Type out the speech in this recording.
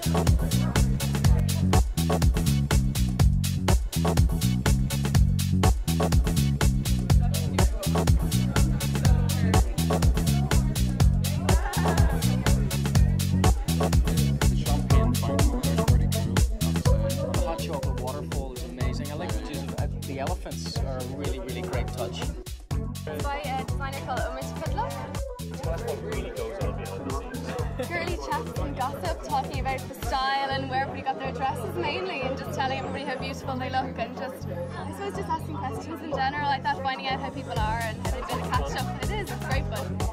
The elephants are a really, really great touch. It's by a designer called Moët Chandon. That's what really goes on behind the scenes. Girly chats and gossip, talking about the style and where everybody got their dresses mainly, and just telling everybody how beautiful they look, and just, I suppose, just asking questions in general. I thought finding out how people are and how they've been a catch up. It's great fun.